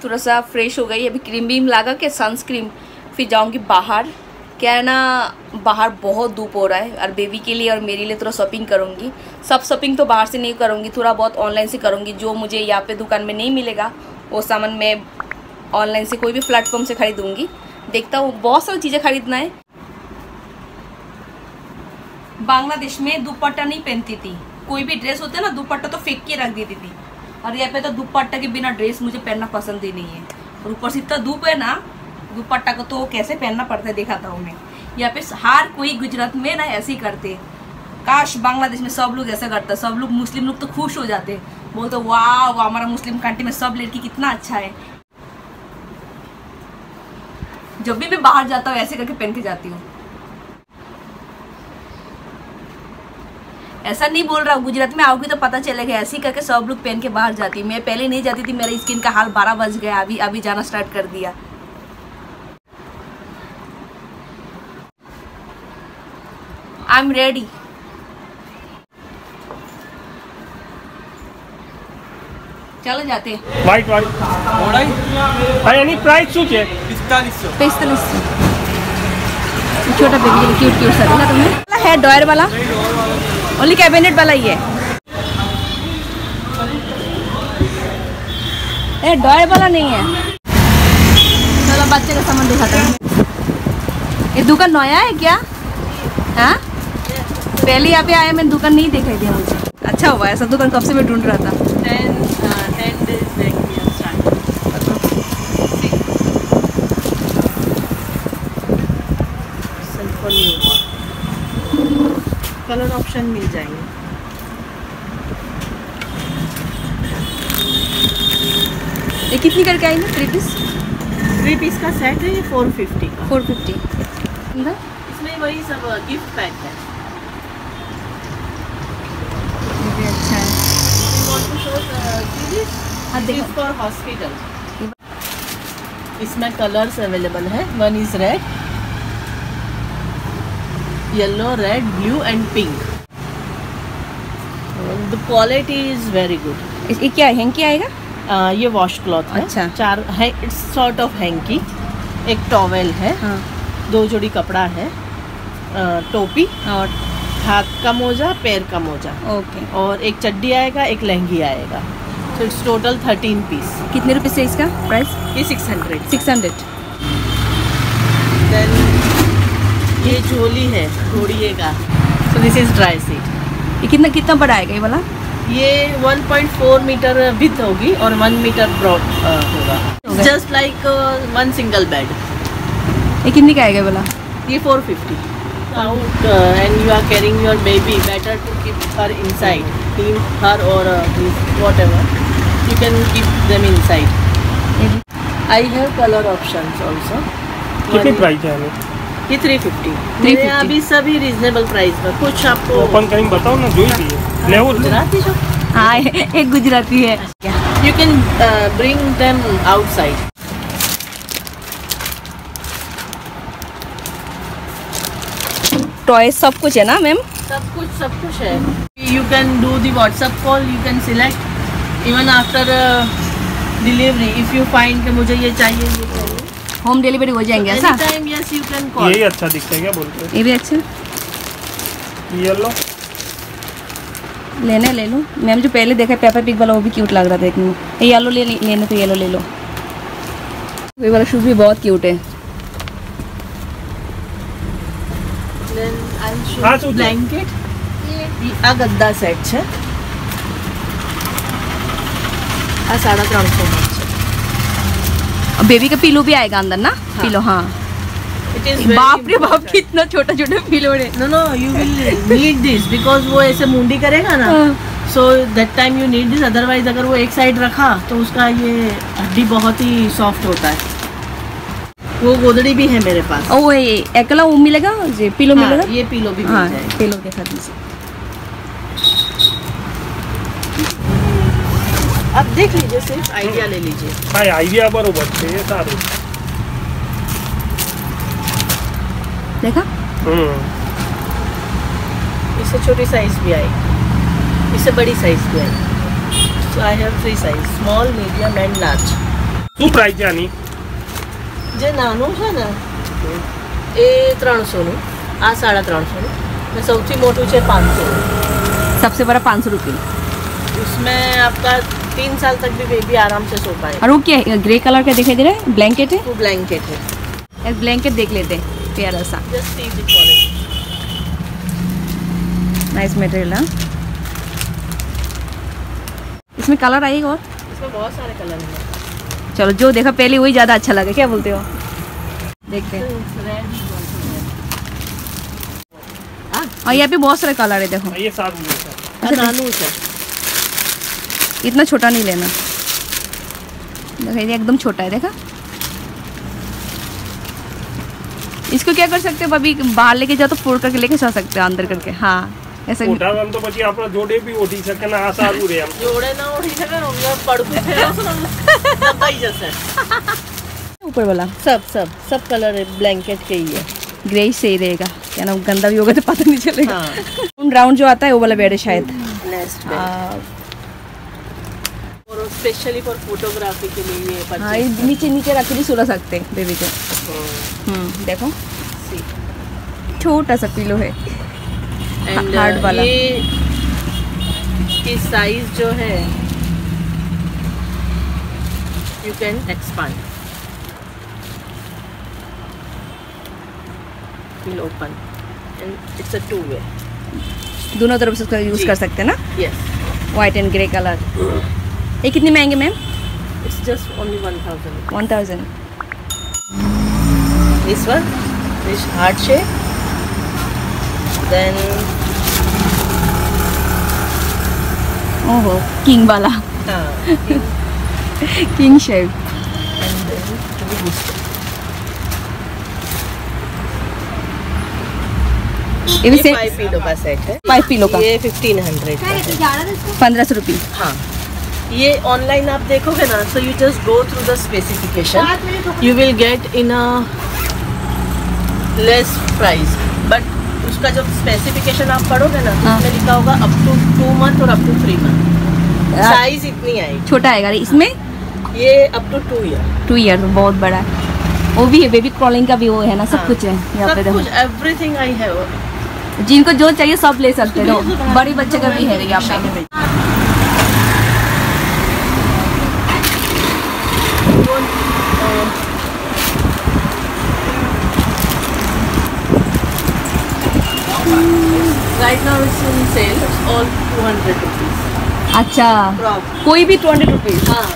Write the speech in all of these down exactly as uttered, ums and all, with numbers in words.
थोड़ा सा फ्रेश हो गई, अभी क्रीम बीम लगा के सनस्क्रीन, फिर जाऊंगी बाहर। क्या है ना, बाहर बहुत धूप हो रहा है और बेबी के लिए और मेरे लिए थोड़ा शॉपिंग करूंगी। सब शॉपिंग तो बाहर से नहीं करूंगी, थोड़ा बहुत ऑनलाइन से करूंगी। जो मुझे यहाँ पे दुकान में नहीं मिलेगा वो सामान मैं ऑनलाइन से कोई भी प्लेटफॉर्म से खरीदूंगी। देखता हूँ, बहुत सारी चीज़ें खरीदना है। बांग्लादेश में दुपट्टा नहीं पहनती थी, कोई भी ड्रेस होता है ना दुपट्टा तो फेंक के रख देती थी, और यहाँ पे तो दुपट्टा के बिना ड्रेस मुझे पहनना पसंद ही नहीं है। और ऊपर से इतना धूप है ना, दुपट्टा को तो कैसे पहनना पड़ता है दिखाता हूँ मैं। यहाँ पे हर कोई गुजरात में ना ऐसे ही करते। काश बांग्लादेश में सब लोग ऐसा करता, सब लोग मुस्लिम लोग तो खुश हो जाते, बोलते वाह हमारा मुस्लिम कंट्री में सब लड़की कितना अच्छा है। जब भी मैं बाहर जाता हूँ ऐसे करके पहन के जाती हूँ। ऐसा नहीं बोल रहा हूँ, गुजरात में आओगी तो पता चलेगा, ऐसे ही करके सब लोग पहन के बाहर जाती। मैं पहले नहीं जाती थी, मेरा स्किन का हाल बारह बज गया, अभी अभी जाना स्टार्ट कर दिया। I am ready. चलो जाते हैं। वाइट वाइट भाई एनी प्राइस શું છે? पैंतालीस सौ। छोटा बेबी क्यूट क्यूट सा देखा तुमने? है डॉयर वाला, ओनली कैबिनेट वाला ही है। ए डॉयर वाला नहीं है। चलो बच्चे का सामान दिखाता हूँ। ये दुकान नया है क्या? हाँ, पहले यहाँ पे आया, मैंने दुकान नहीं दिखाई दिया मुझे। अच्छा हुआ, ऐसा दुकान कब से मैं ढूंढ रहा था। कलर ऑप्शन मिल जाएंगे। ये कितनी करके आएंगे? थ्री पीस थ्री पीस का सेट है ये फोर फिफ्टी का। फोर फिफ्टी इसमें वही सब गिफ्ट पैक है। ये भी अच्छा है। हाँ, देखो। फॉर हॉस्पिटल इसमें कलर्स अवेलेबल है। One is red, yellow, red, blue and pink. The quality is very good. ये क्या है, हैंकी आएगा? uh, ये वॉश क्लॉथ है। अच्छा। चार है, इट्स सॉर्ट ऑफ हैंकी। एक टॉवेल है। हाँ। दो जोड़ी कपड़ा है, uh, टोपी और हाथ का मोजा, पैर का मोजा। ओके। और एक चड्डी आएगा, एक लहंगी आएगा। तो इट्स टोटल थर्टीन पीस। कितने रुपए से इसका प्राइस? ये six hundred six hundred. Then ये झोली है घोड़िए का। So this is dry sheet. ये कितना कितना बड़ा आएगा ये वाला? ये one point four metre width होगी और वन मीटर ब्रॉड होगा। Just like one single bed. ये कितने का आएगा वाला? ये four fifty. Out and you are carrying your baby, better to keep her inside, team her और whatever you can keep them inside. I have colour options also. कितनी price है हमें? ये थ्री फिफ्टी। मेरे यहाँ अभी सभी reasonable price में। कुछ आपको ओपन करें बताओ ना, जो ही है ले वो गुजराती जो। हाँ, एक गुजराती है। You can bring them outside. Toy सब कुछ है ना मैम? सब कुछ सब कुछ है। You can do the WhatsApp call, you can select even after delivery if you find कि मुझे ये चाहिए ये चाहिए। होम डिलीवरी हो जाएंगे ऐसा? Time yes you can call. यही अच्छा दिखता है क्या बोलते हैं? ये भी अच्छा। ये लो लेना ले लो। मैम जो पहले देखा पेपर पिक वाला वो भी क्यूट लग रहा था देखने में। ये येलो ले लेने तो येलो ले लो। ये वाला शूज भी बहुत क्यूट है। ब्लैंकेट आ गद्दा सेट है। आ साढ़े त्रण सौ में और बेबी का पिलो भी आएगा अंदर ना? हाँ। पिलो, हाँ। is बाप रे बाप कितना छोटा छोटा पिलो है। No no you will need this because वो ऐसे मुंडी करेगा ना, so that time you need this. Otherwise अगर वो एक साइड रखा तो उसका ये हड्डी बहुत ही सॉफ्ट होता है। वो गोदड़ी भी है मेरे पास। ओ ये एकला वो मिलेगा, ये पिलो हाँ, मिलेगा। ये पिलो भी मिल हाँ, जाएगा। पिलो दिखा दीजिए। अब देख लीजिए, सिर्फ आइडिया ले लीजिए। भाई आइडिया बरोबर છે સારું। देखा? हम्म इससे छोटी साइज भी आएगी, इससे बड़ी साइज भी आएगी। So I have three size, small, medium and large. શું પ્રાઇસ છે આની? જે નાનું છે ને એ ત્રણસો નું, આ સાડા ત્રણસો નું, ને સૌથી મોટું છે પાંચસો નું. सबसे बड़ा पाँच सौ रुपये। उसमें आपका तीन साल तक भी बेबी आराम से सो पाए. और वो क्या है, ग्रे कलर का दिखाई दे रहा है, ब्लैंकेट है। वो ब्लैंकेट है. एक ब्लैंकेट देख लेते हैं, प्यारा सा, just see the quality. Nice material. हाँ, इसमें कलर आएगा और इसमें बहुत सारे कलर हैं. चलो जो देखा पहले वही ज़्यादा अच्छा लगा, क्या बोलते हो? देखते हैं। और यहाँ पे बहुत सारे कलर है, देखो। ये सारू છે. આ નાનું છે. इतना छोटा नहीं लेना, देखा ये एकदम छोटा है, देखा। इसको क्या कर सकते हो, अभी बाहर लेके जाओ तो फोड़ करके लेके जा सकते हो अंदर करके। हाँ, ऐसा भी। મોટા આમ તો પછી આપણો જોડે બી ઓઢી શકે ને, આ સારું રે આમ. જોડે ના ઓઢી શકે ને, અમે પડકું ફેરવશો ને દબાઈ જશે. ऊपर वाला सब सब सब कलर है, ब्लैंकेट के ही है. ग्रे सही रहेगा, क्या ना गंदा भी होगा तो पता नहीं चलेगा। हाँ. राउंड जो आता है वो वाला बेड है शायद। Nest bed. और स्पेशली फॉर फोटोग्राफी के लिए ये हाँ, परचेज. ये नीचे नीचे रख के भी सुला सकते हैं बेबी को। हम्म, देखो सी. छोटा सा पिलो है, एंड हार्ड वाला। ये की साइज जो है you can expand. Will open and it's a two way. दोनों तरफ से उसका यूज जी. कर सकते हैं ना, yes. White and grey colour. ये कितने महंगे ma'am? It's just only one thousand. One thousand. This one, this heart shape. Then ओहो, किंग वाला, uh, king shape. and then the booster. ये भी ये सेम फाइव पिलो का सेट है. फाइव पिलो का ये फिफ्टीन हंड्रेड का है. पंद्रह सौ रुपये। हाँ. ये ऑनलाइन आप देखोगे ना, so you just go through the specification. You will get in a less price. But उसका जब स्पेसिफिकेशन आप पढ़ोगे ना, तो हाँ. उसमें लिखा होगा अप टू टू मंथ और up to three month. Size इतनी आएगी. छोटा आएगा इसमें, ये up to two year. Two year बहुत बड़ा है। वो भी है, बेबी क्रॉलिंग का भी वो है ना, सब हाँ. कुछ है यहाँ पे। सब कुछ, देखो एवरीथिंग आई हैव. जिनको जो चाहिए सब ले सकते हो, बड़ी बच्चे का भी है यहाँ पे। Right now it's in sale. It's all two hundred rupees. अच्छा, Frog. कोई भी टू हंड्रेड रुपीज। हाँ.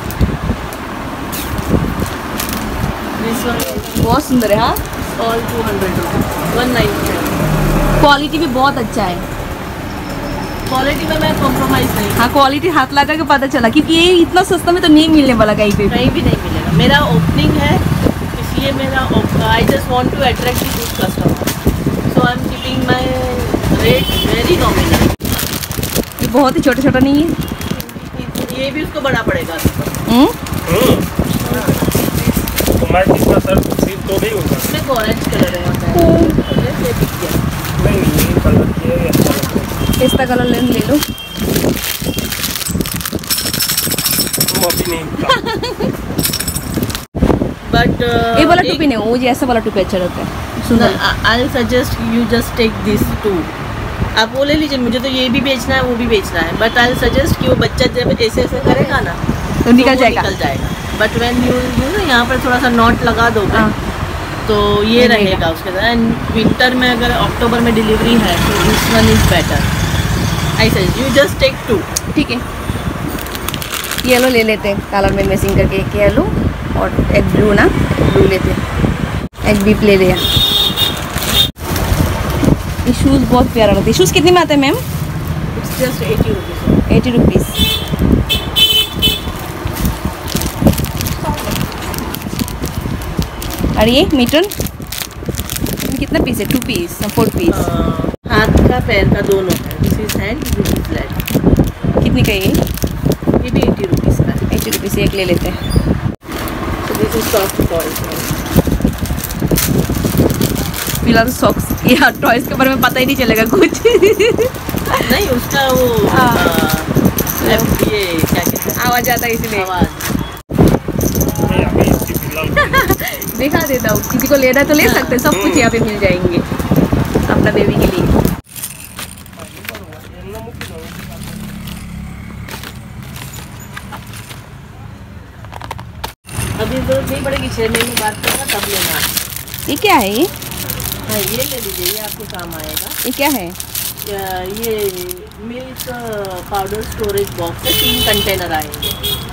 This one is बहुत सुंदर है। हाँ, all two hundred rupees. one ninety-nine. Quality भी बहुत अच्छा है। क्वालिटी में मैं कॉम्प्रोमाइज नहीं. हाँ, क्वालिटी हाथ लगा के पता चला, क्योंकि ये इतना सस्ता में तो नहीं मिलने वाला कहीं पे भी। कहीं भी नहीं मिलेगा. मेरा ओपनिंग है, इसलिए मेरा I just want to attract good customer, so I am keeping my rate very nominal. ये बहुत ही छोटा छोटा नहीं है। ये भी उसको बड़ा पड़ेगा. हम्म, तुम्हारे कितना सर सिर तो नहीं होगा. इसमें ऑरेंज कलर है. ये दिख गया. नहीं नहीं, ये कलर किया है अच्छा. पिस्ता कलर ले ले लो। तुम अभी नहीं होगा. बट ये वाला टोपी नहीं, वो ऐसा वाला टोपी अच्छा रहता है, सुंदर। I suggest you just take this two. आप वो ले लीजिए. मुझे तो ये भी बेचना है, वो भी बेचना है. बट आई सजेस्ट कि वो बच्चा जब ऐसे ऐसे करेगा ना, तो निकल वो जाएगा। निकल जाएगा. बट व्हेन यू यू ना यहाँ पर थोड़ा सा नॉट लगा दोगे, हाँ. तो ये रहेगा उसके साथ. एंड विंटर में अगर अक्टूबर में डिलीवरी है तो this one is better. I suggest you just take two. ठीक है, येलो ले लेते हैं, कलर में मैचिंग करके। एक येलो और एक ब्लू ना, ब्लू लेते हैं। एक बीप ले लिया। ये शूज़ बहुत प्यारा लगता है। शूज़ कितने में आते हैं ma'am? It's just eighty rupees. Eighty rupees. और ये मीटन कितना पीस है? Two piece, four piece. हाथ का पैर का दोनों है. This is hand, this is leg. कितने का ये? ये भी एटी रुपीज़ का है. एटी रुपीज़ एक ले लेते हैं। So this is soft toys. फिलहाल सॉक्स या टॉयज के बारे में पता ही नहीं चलेगा कुछ। नहीं, उसका वो हाँ. आ, ये क्या कहते हैं, आवाज़ आता है इसलिए। आवाज़. नहीं, अभी दिखा देता हूँ, किसी को लेना तो ले सकते, सब कुछ यहाँ पे मिल जाएंगे अपना बेबी के लिए। अभी जरूरत नहीं पड़ेगी, छः महीने बाद करना तब लेना। ये क्या है? ये हाँ ये ले लीजिए, ये आपको काम आएगा। ये क्या है? ये मिल्क पाउडर स्टोरेज बॉक्स है, तीन कंटेनर आएंगे।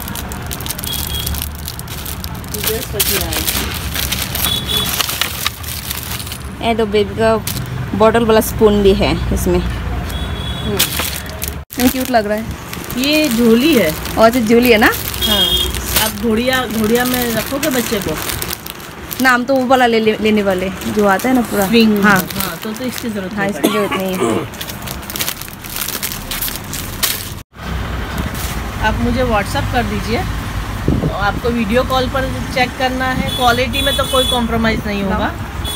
ये तो बेबी का बॉटल वाला स्पून भी है इसमें, क्यूट लग रहा है। ये झोली है। और तो झोली है ना? हाँ, आप घोड़िया घोड़िया में रखोगे बच्चे को? नाम तो वो वाला ले, ले, लेने वाले जो आता है ना पूरा स्विंग। हाँ हाँ तो, तो इसकी जरूरत हाँ इसकी जरूरत नहीं है। आप मुझे व्हाट्सअप कर दीजिए, आपको वीडियो कॉल पर चेक करना है। क्वालिटी में तो कोई कॉम्प्रोमाइज़ नहीं होगा,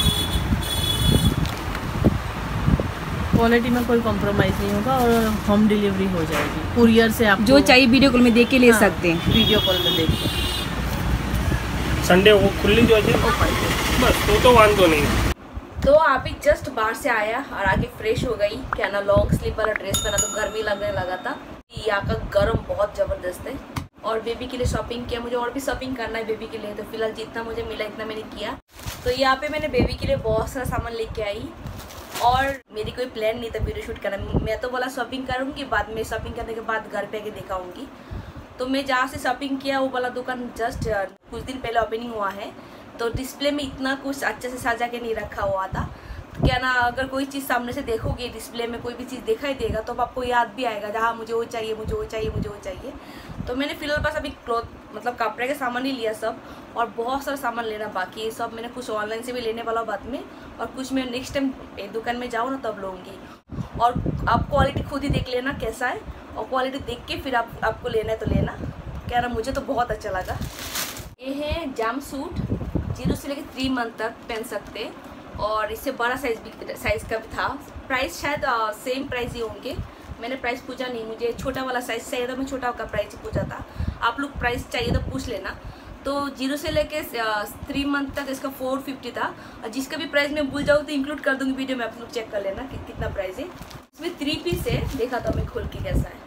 क्वालिटी में कोई कॉम्प्रोमाइज़ नहीं होगा और होम डिलीवरी हो जाएगी कुरियर से। आप जो चाहिए वीडियो कॉल में देख के ले हाँ, सकते हैं। वीडियो कॉल में देख के। संडे वो खुली जो है बस, तो तो वांधो नहीं। तो आप ही जस्ट बाहर से आया और आके फ्रेश हो गई, क्या ना लॉन्ग स्लीव वाला ड्रेस पहना तो गर्मी लगने लगा था। यहाँ का गर्म बहुत ज़बरदस्त है। और बेबी के लिए शॉपिंग किया, मुझे और भी शॉपिंग करना है बेबी के लिए, तो फिलहाल जितना मुझे मिला इतना मैंने किया। तो यहाँ पे मैंने बेबी के लिए बहुत सारा सामान लेके आई और मेरी कोई प्लान नहीं था वीडियो शूट करना। मैं तो बोला शॉपिंग करूँगी, बाद में शॉपिंग करने के बाद घर पे आके दिखाऊँगी। तो मैं जहाँ से शॉपिंग किया वो वाला दुकान जस्ट कुछ दिन पहले ओपनिंग हुआ है, तो डिस्प्ले में इतना कुछ अच्छे से सजा के नहीं रखा हुआ था। तो क्या ना, अगर कोई चीज़ सामने से देखोगे डिस्प्ले में, कोई भी चीज़ दिखाई देगा तो आपको याद भी आएगा, जहाँ मुझे वो चाहिए मुझे वो चाहिए मुझे वो चाहिए। तो मैंने फिलहाल बस अभी क्लॉथ मतलब कपड़े के सामान ही लिया सब, और बहुत सारा सामान लेना बाकी है। सब मैंने कुछ ऑनलाइन से भी लेने वाला बाद में, और कुछ मैं नेक्स्ट टाइम दुकान में जाऊँ ना तब लूँगी। और आप क्वालिटी खुद ही देख लेना कैसा है, और क्वालिटी देख के फिर आप आपको लेना है तो लेना। क्या ना, मुझे तो बहुत अच्छा लगा। ये है जाम सूट, जीरो से लेकर थ्री मंथ तक पहन सकते, और इससे बड़ा साइज भी साइज़ का भी था। प्राइस शायद सेम प्राइस ही होंगे, मैंने प्राइस पूछा नहीं, मुझे छोटा वाला साइज़ चाहिए था, मैं छोटा का प्राइस पूछा था। आप लोग प्राइस चाहिए तो पूछ लेना। तो जीरो से लेके थ्री मंथ तक इसका फोर फिफ्टी था, और जिसका भी प्राइस मैं भूल जाऊँ तो इंक्लूड कर दूँगी वीडियो में, आप लोग चेक कर लेना कि कितना प्राइस है। इसमें थ्री पीस है, देखा था मैं खोल के कैसा है।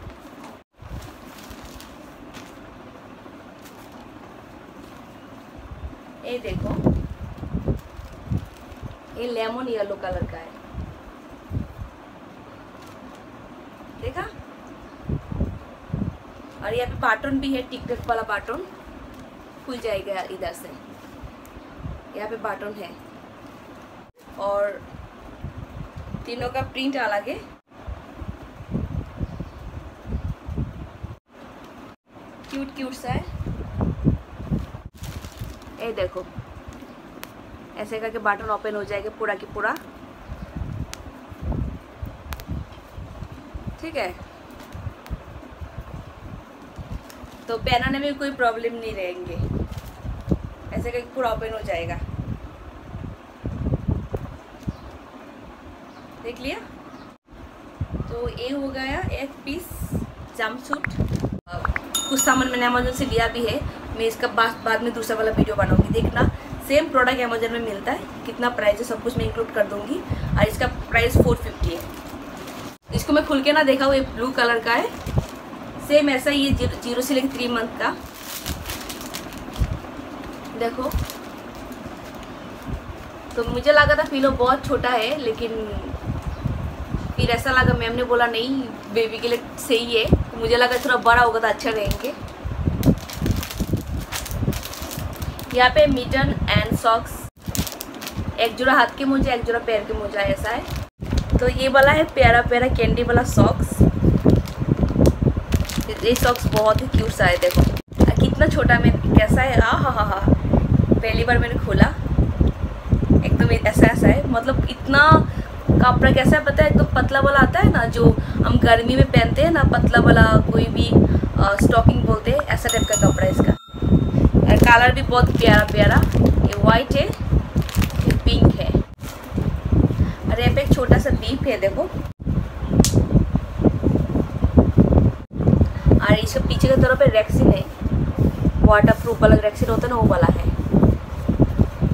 ये देखो, ये लेमन येलो कलर का है, देखा। और यहाँ पे बाटन भी है, टिक टक वाला बाटन खुल जाएगा इधर से, यहाँ पे बाटन है। और तीनों का प्रिंट अलग है, क्यूट क्यूट सा है। ये देखो, ऐसे करके बटन ओपन हो जाएगा पूरा की पूरा, ठीक है। तो पहनाने में कोई प्रॉब्लम नहीं रहेंगे, ऐसे करके पूरा ओपन हो जाएगा, देख लिया। तो ये हो गया एक पीस जंपसूट। कुछ सामान मैंने अमेजोन से लिया भी है, मैं इसका बाद बाद में दूसरा वाला वीडियो बनाऊंगी, देखना। सेम प्रोडक्ट अमेजोन में मिलता है, कितना प्राइस है सब कुछ मैं इंक्लूड कर दूंगी। और इसका प्राइस फोर फिफ्टी है। इसको मैं खुल के ना देखा, वो ये ब्लू कलर का है, सेम ऐसा ही है, जीरो से लेकर थ्री मंथ का। देखो, तो मुझे लगा था फिलो बहुत छोटा है, लेकिन फिर ऐसा लगा, मैम ने बोला नहीं बेबी के लिए सही है, तो मुझे लगा थोड़ा बड़ा होगा तो अच्छा रहेंगे। यहाँ पे मिटन एंड सॉक्स, एक जोड़ा हाथ के मोजा एक जोड़ा पैर के मोजा, ऐसा है। तो ये वाला है प्यारा प्यारा कैंडी वाला सॉक्स। ये सॉक्स बहुत ही क्यूट सा है, देखो कितना छोटा में कैसा है। आ हा हा हा पहली बार मैंने खोला, एकदम ऐसा ऐसा है, मतलब इतना कपड़ा कैसा है पता है, एकदम पतला वाला आता है ना जो हम गर्मी में पहनते हैं ना, पतला वाला कोई भी स्टॉकिंग बोलते हैं, ऐसा टाइप का कपड़ा है इसका। और कलर भी बहुत प्यारा प्यारा, ये वाइट है, ये पिंक है, और यहाँ पे एक छोटा सा बीप है, देखो। और इसके पीछे की तरफ पे रेक्सिन है, वाटर प्रूफ वाला रेक्सिन होता है ना, वो वाला है।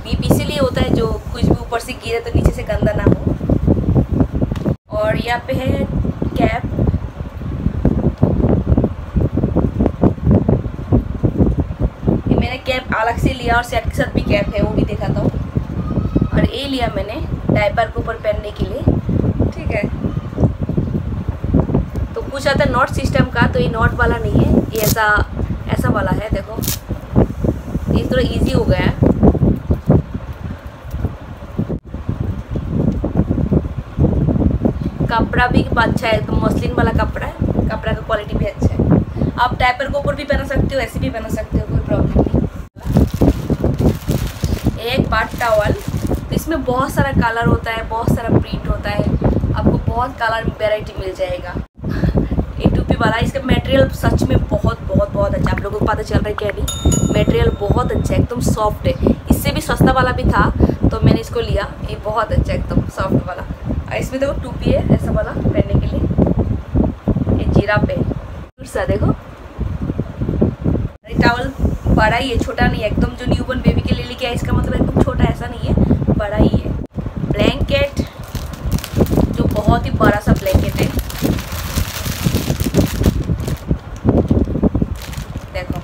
बीप इसीलिए होता है जो कुछ भी ऊपर से गिरे तो नीचे से गंदा ना हो। और यहाँ पे है कैप, ये मैंने कैप अलग से लिया और सेट के साथ भी कैप है, वो भी दिखाता हूँ। और ये लिया मैंने डायपर के ऊपर पहनने के लिए, ठीक है। तो कुछ आता है नॉट सिस्टम का, तो ये नॉट वाला नहीं है, ये ऐसा ऐसा वाला है। देखो ये थोड़ा इजी हो गया है। कपड़ा भी अच्छा है, तो मसलिन वाला कपड़ा है, कपड़ा का क्वालिटी भी अच्छा है। आप डायपर के ऊपर भी पहन सकते हो, ऐसे भी पहन सकते हो, कोई प्रॉब्लम नहीं। एक बाथ टॉवल, तो इसमें बहुत सारा कलर होता है, बहुत सारा प्रिंट होता है, आपको बहुत कलर वेराइटी मिल जाएगा। ये टूपी वाला, इसका मटेरियल सच में बहुत बहुत बहुत अच्छा, आप लोगों को पता चल रहा है क्या नहीं, मटेरियल बहुत अच्छा है, एकदम सॉफ्ट है। इससे भी सस्ता वाला भी था तो मैंने इसको लिया, ये बहुत अच्छा है, एकदम सॉफ्ट वाला। और इसमें देखो टूपी है ऐसा वाला पहनने के लिए, ये जीरा पे सा देखो। अरे टॉवल बड़ा ही है, छोटा नहीं है, एकदम जो न्यूबॉर्न बेबी के लिए लेके आया, इसका मतलब एकदम छोटा ऐसा नहीं है, बड़ा ही है। ब्लैंकेट, जो बहुत ही बड़ा सा ब्लैंकेट है, देखो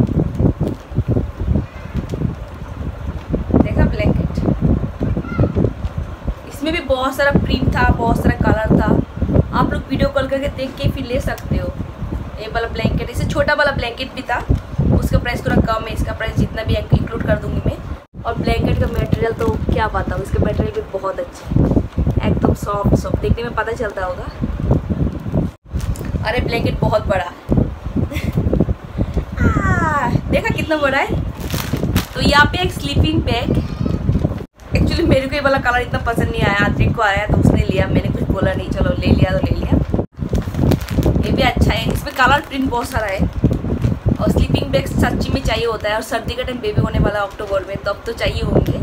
देखा ब्लैंकेट। इसमें भी बहुत सारा प्रिंट था, बहुत सारा कलर था, आप लोग वीडियो कॉल करके देख के फिर ले सकते हो। ये वाला ब्लैंकेट, इससे छोटा वाला ब्लैंकेट भी था, उसका प्राइस थोड़ा कम है, इसका प्राइस जितना भी इंक्लूड कर दूंगी मैं। और ब्लैंकेट का मटेरियल तो क्या बताऊँ, इसका मटेरियल भी बहुत अच्छा है, एकदम सॉफ्ट सॉफ्ट, देखने में पता चलता होगा। अरे ब्लैंकेट बहुत बड़ा आ, देखा कितना बड़ा है। तो यहाँ पे एक स्लीपिंग बैग, एक्चुअली मेरे को ये वाला कलर इतना पसंद नहीं आया, आंतरिक को आया तो उसने लिया, मैंने कुछ बोला नहीं, चलो ले लिया तो ले लिया। ये भी अच्छा है, इसमें कलर प्रिंट बहुत सारा है। और स्लीपिंग बैग सच्ची में चाहिए होता है, और सर्दी का टाइम बेबी होने वाला अक्टूबर में, तब तो चाहिए होंगे।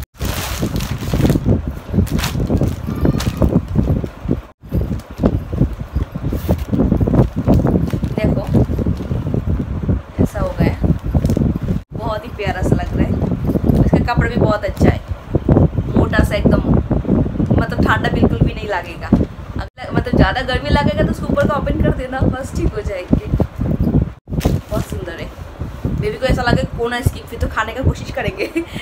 देखो ऐसा हो गया, बहुत ही प्यारा सा लग रहा है। इसका कपड़ा भी बहुत अच्छा है, मोटा सा एकदम, मतलब ठंडा बिल्कुल भी नहीं लगेगा। अगर मतलब ज़्यादा गर्मी लगेगा तो उसको ऊपर का ओपन कर देना, बस ठीक हो जाएगी। बहुत सुंदर है, बेबी को ऐसा लगे कौन है इसकी, फिर तो खाने का कोशिश करेंगे।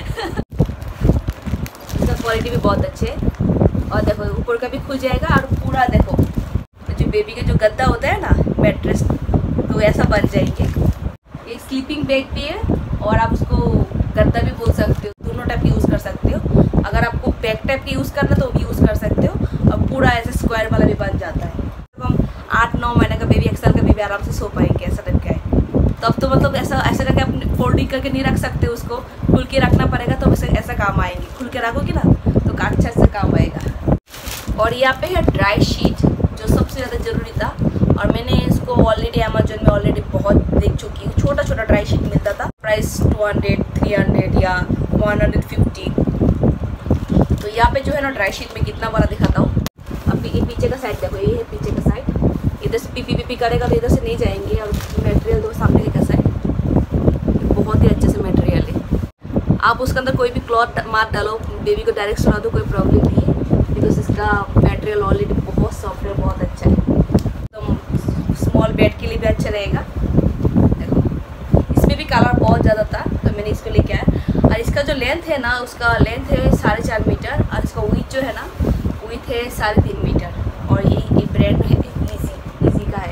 इसका क्वालिटी भी बहुत अच्छे है। और देखो ऊपर का भी खुल जाएगा, और पूरा देखो जो बेबी का जो गद्दा होता है ना, मैट्रेस, तो ऐसा बन जाएंगे। एक स्लीपिंग बैग भी है, और आप उसको गद्दा भी बोल सकते हो, दोनों टाइप की यूज़ कर सकते हो। अगर आपको बैग टाइप की यूज़ करना तो भी यूज़ कर सकते हो, और पूरा ऐसे स्क्वायर वाला भी बन जाता है। तो हम आठ नौ महीने का बेबी, एक साल का बेबी आराम से सो पाएंगे, ऐसा टाइप का है। तब तो मतलब ऐसा ऐसा करके आप फोल्डिंग करके नहीं रख सकते, उसको खुल के रखना पड़ेगा, तो वैसे ऐसा काम आएंगे। खुल के रखोगे ना तो अच्छा से काम आएगा। और यहाँ पे है ड्राई शीट, जो सबसे ज़्यादा ज़रूरी था, और मैंने इसको ऑलरेडी अमेजोन में ऑलरेडी बहुत देख चुकी हूँ। छोटा छोटा ड्राई शीट मिलता था, price two hundred three hundred या वन हंड्रेड फिफ्टी। तो यहाँ पे जो है ना ड्राई शीट में कितना बड़ा दिखाता हूँ। अब ये पीछे का साइड देखो, ये है पीछे का साइड, इधर से पीपी पीपी करेगा तो इधर से नहीं जाएंगे। और मटेरियल तो सामने का साइड बहुत ही अच्छे से मटेरियल है। आप उसके अंदर कोई भी क्लॉथ मार डालो, बेबी को डायरेक्ट सुना दो, कोई प्रॉब्लम नहीं है, बिकॉज इसका मटेरियल ऑलरेडी बहुत सॉफ्ट है, बहुत अच्छा है। तो स्मॉल बेड के लिए भी अच्छा रहेगा। देखो इसमें भी कलर बहुत ज़्यादा था, तो मैंने इसको लेके आया। और इसका जो लेंथ है ना, उसका लेंथ है साढ़े चार मीटर, और इसका विड्थ जो है ना, विड्थ है साढ़े तीन मीटर। और ये ये ब्रांड है इजी इजी का है।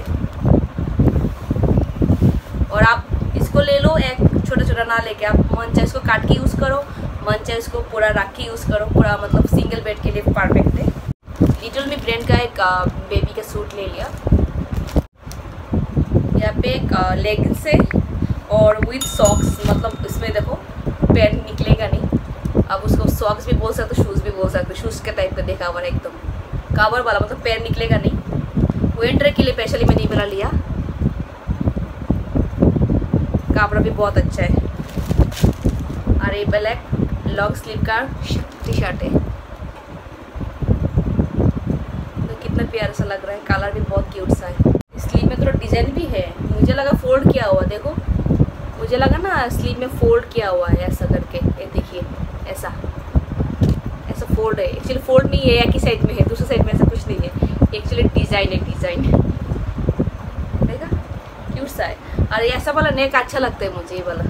और आप इसको ले लो, एक छोटा छोटा ना लेके, आप मन चाहे इसको काट के यूज़ करो, मन चाहे इसको पूरा रख के यूज़ करो, पूरा मतलब सिंगल बेड के लिए परफेक्ट है। लिटिल मी ब्रांड का एक बेबी का सूट ले लिया। यहाँ पे एक लेगिंग्स है और विथ सॉक्स, मतलब इसमें देखो पैर निकलेगा नहीं, अब उसको सॉक्स भी बोल सकते हो, शूज़ भी बोल सकते हो। शूज़ के टाइप का देखा हुआ है, एकदम कावर वाला, मतलब पैर निकलेगा नहीं। विंटर के लिए स्पेशली मैंने ये वाला लिया, कपड़ा भी बहुत अच्छा है। और ये ब्लैक लॉन्ग स्लीव का टी शर्ट है, तो कितना प्यारा सा लग रहा है, कलर भी बहुत क्यूट सा है। स्लीव में थोड़ा डिजाइन भी है, मुझे लगा फोल्ड किया हुआ, देखो मुझे लगा ना स्लीव में फोल्ड किया हुआ है ऐसा करके, ये देखिए ऐसा ऐसा फोल्ड है। एक्चुअली फोल्ड नहीं है, एक ही साइड में है, दूसरी साइड में ऐसा कुछ नहीं है। एक्चुअली डिजाइन है, डिजाइन देखा क्यूट सा है। और ये ऐसा वाला नेक अच्छा लगता है मुझे, ये वाला।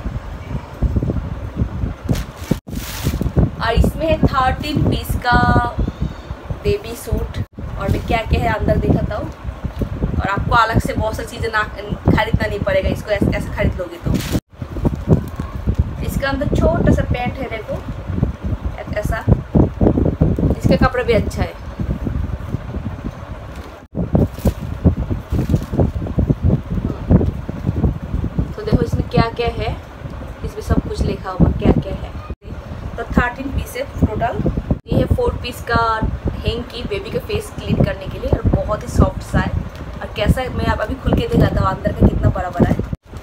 और इसमें है थर्टीन पीस का बेबी सूट। और मैं क्या क्या है अंदर दिखाता हूँ। और आपको अलग से बहुत सारी चीज़ें ना खरीदना नहीं पड़ेगा, इसको ऐसे, ऐसे खरीद लोगे तो। इसका अंदर छोटा सा पैंट है, देखो ऐसा। इसका कपड़ा भी अच्छा है। तो देखो इसमें क्या क्या है, इसमें सब कुछ लिखा हुआ क्या क्या है। तो थर्टीन पीस है टोटल। ये है फोर पीस का हैंकी बेबी का फेस क्लीन करने के लिए, और बहुत ही सॉफ्ट सा है। और कैसा है मैं आप अभी खुल के दिखाता हूँ अंदर का कितना बड़ा बड़ा है।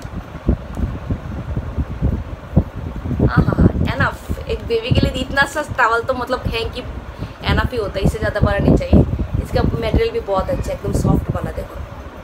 हाँ हाँ एनफ, एक बेबी के लिए इतना सा टॉवल तो मतलब हैंकी एनफ ही होता है, इससे ज़्यादा बड़ा नहीं चाहिए। इसका मटेरियल भी बहुत अच्छा है, एकदम सॉफ्ट वाला। देखो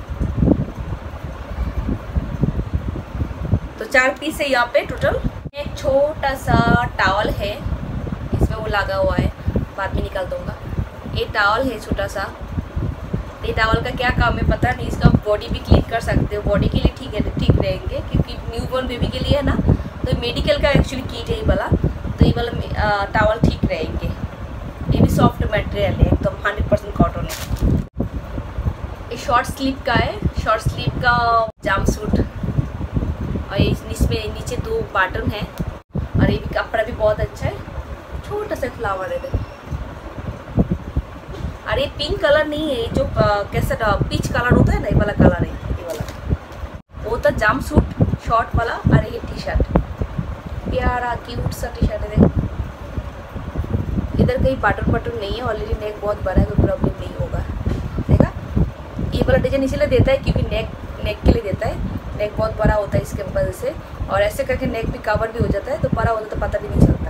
तो चार पीस है यहाँ पे टोटल। एक छोटा सा टॉवल है, इसमें वो लगा हुआ है, बाद में निकाल दूंगा। ये टॉवल है छोटा सा। ये टॉवल का क्या काम है पता नहीं। इसका बॉडी भी क्लीन कर सकते हो, बॉडी के लिए ठीक है, ठीक रहेंगे, क्योंकि न्यूबॉर्न बेबी के लिए है ना। तो मेडिकल का एक्चुअली किट है ये वाला, तो ये वाला टॉवल ठीक रहेंगे। ये भी सॉफ्ट मटेरियल है, एकदम हंड्रेड परसेंट कॉटन है। ये शॉर्ट स्लीव का है, शॉर्ट स्लीव का जाम सूट। और इसमें नीचे दो बटन है। और ये भी कपड़ा भी बहुत अच्छा है, छोटा सा फ्लावर है देखो। और ये पिंक कलर नहीं है, जो कैसा पीच कलर होता है ना, ये वाला कलर है। ये वाला वो था जाम सूट शॉर्ट वाला। और ये टी शर्ट प्यारा क्यूट सा टी शर्ट है देखो। इधर कहीं बटन बटन नहीं है, ऑलरेडी नेक बहुत बड़ा है, कोई प्रॉब्लम नहीं होगा। देखा ये वाला डिजाइन इसीलिए देता है क्योंकि नेक नेक के लिए देता है। नेक बहुत बड़ा होता है इसके वजह से, और ऐसे करके नेक भी कवर भी हो जाता है, तो बड़ा होता तो पता भी नहीं चलता।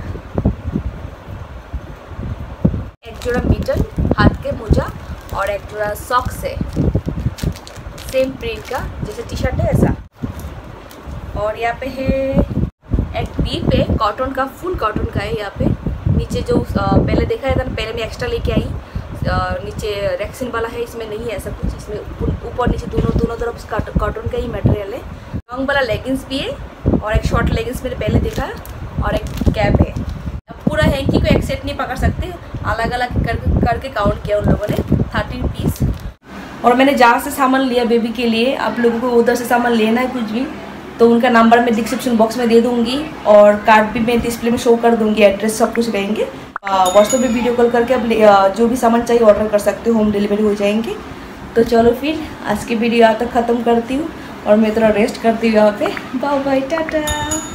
एक जोड़ा मिटन हाथ के मोजा और एक जोड़ा सॉक्स है, सेम प्रिंट का जैसे टी शर्ट है ऐसा। और यहाँ पे है एक बीप है कॉटन का, फुल कॉटन का है। यहाँ पे नीचे जो पहले देखा था ना, पहले मैं एक्स्ट्रा लेके आई, नीचे रेक्सिन वाला है, इसमें नहीं है ऐसा कुछ। इसमें ऊपर नीचे दोनों दोनों तरफ कॉटन का ही मटेरियल है। लॉन्ग वाला लेगिंग्स भी है, और एक शॉर्ट लेगिंग्स मैंने पहले देखा है, और एक कैप है। अब पूरा हैंकी को एक सेट नहीं पकड़ सकते, अलग अलग कर, करके काउंट किया उन लोगों ने, थर्टीन पीस। और मैंने जहाँ से सामान लिया बेबी के लिए, आप लोगों को उधर से सामान लेना है कुछ भी तो उनका नंबर मैं डिस्क्रिप्शन बॉक्स में दे दूंगी, और कार्ड भी मैं डिस्प्ले में शो कर दूंगी, एड्रेस सब कुछ रहेंगे। व्हाट्सएप पे वीडियो कॉल करके आप जो भी सामान चाहिए ऑर्डर कर सकते हो, होम डिलीवरी हो जाएंगे। तो चलो फिर आज की वीडियो यहाँ तक ख़त्म करती हूँ, और मैं थोड़ा रेस्ट करती हूँ यहाँ पे। Bye bye, Tata.